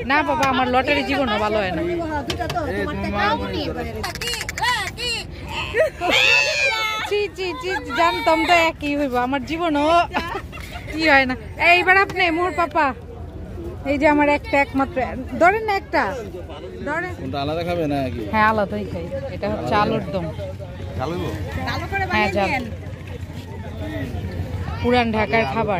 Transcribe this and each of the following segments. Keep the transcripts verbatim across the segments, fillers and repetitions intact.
না বাবা আমার লটারি জীবনও ভালো হয় না। জানতাম তো একই হইব, আমার জীবনও কি হয় না। এইবার আপনি মোর পাপা, এই যে আমার একটা একমাত্র, ধরেন না একটা ধরেন। আলাদা খাবে না? হ্যাঁ আলাদাই খাই। এটা হচ্ছে আলুর দম। হ্যাঁ জাল, পুরান ঢাকার খাবার।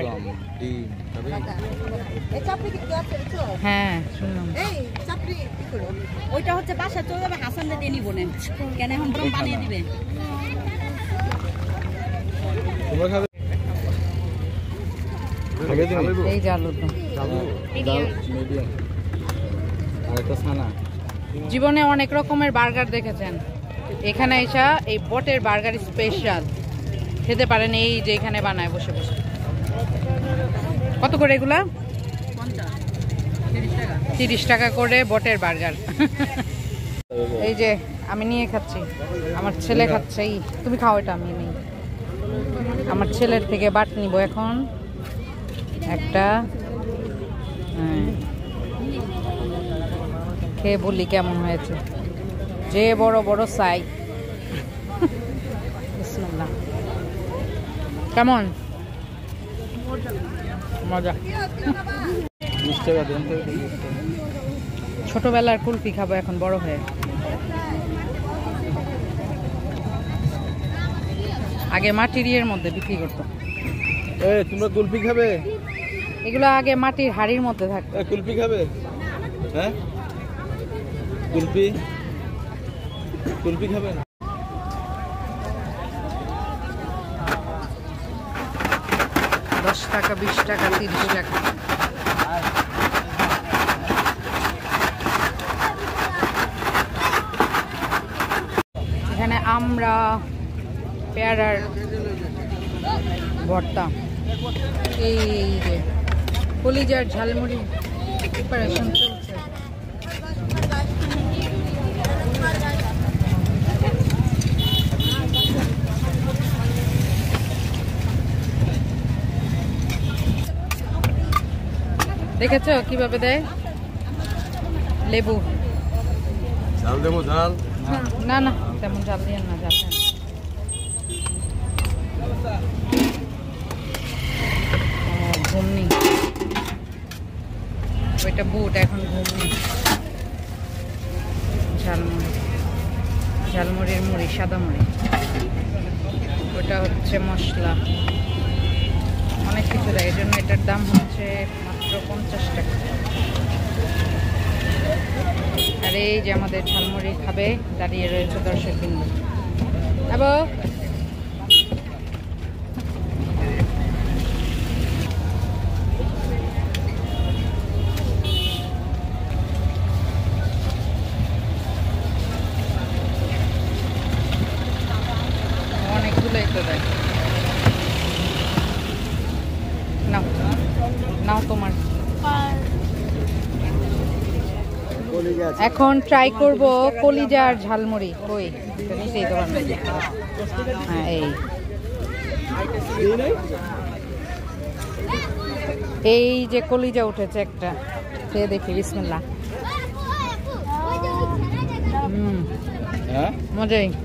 হ্যাঁ শুনলাম। ওইটা হচ্ছে বাসা চলে যাবে, হাসান দিয়ে নিব না কেন, এখন বরং বানিয়ে দিবে। এই যে আলুর দম। জীবনে অনেক রকমের বার্গার দেখেছেন, এখানে এসা এই বটের বার্গার স্পেশাল খেতে পারেন। এই যে এখানে বানায় বসে বসে। কত করে এগুলা? তিরিশ টাকা করে বটের বার্গার। এই যে আমি নিয়ে খাচ্ছি, আমার ছেলে খাচ্ছে। এই তুমি খাও, এটা আমি নেই। আমার ছেলের থেকে বাট নিব এখন একটা, খেয়ে বলি কেমন হয়েছে। যে বড় বড় সাই। বিসমিল্লাহ। কেমন মজা। ছোটবেলার কুলফি খাবো এখন বড় হয়ে। আগে মাটির ইয়ের মধ্যে বিক্রি করতো। তোমরা কুলফি খাবে? এগুলো আগে মাটির হাড়ির মধ্যে থাকতো। কুলফি খাবে? হ্যাঁ কুলফি কুলফি খাবে? দশ টাকা, বিশ টাকা, তিরিশ টাকা। এখানে আমরা পেয়ারার ভর্তা, এই যে কলিজার ঝালমুড়ি প্রিপারেশন চলছে। দেখেছো কিভাবে দেয়? লেবু ঝাল দেবো? ঝাল না না, তেমন ঝাল দিয়ে না, ঝাল দেন। ঘুমনি, ওইটা বুট, এখন ঘুমনি। ঝালমুড়ি, ঝালমুড়ির মুড়ি, সাদা মুড়ি। ওটা হচ্ছে মশলা, অনেক কিছু দেয়, এই জন্য এটার দাম হচ্ছে মাত্র পঞ্চাশ টাকা। আর এই যে আমাদের ঝালমুড়ি খাবে দাঁড়িয়ে রয়েছে দর্শক বিন্দু। আবো অনেকগুলোই তো দেয়। নাও নাও তোমার। এখন ট্রাই করব কলিজার ঝালমুড়ি। কই নিচেই দোকান। হ্যাঁ এই এই যে কলিজা উঠেছে একটা, খেয়ে দেখি। বিসমিল্লাহ। হুম মজাই।